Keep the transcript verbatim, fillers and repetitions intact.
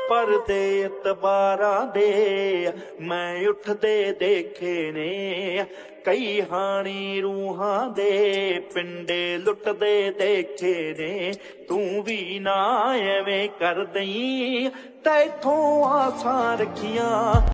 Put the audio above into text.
परदे इतबारां दे मैं उठदे देखे ने, कई हानी रूहां दे पिंडे लुटदे देखे ने। तू भी ना एवें कर दई, तैथों आसां रखियां।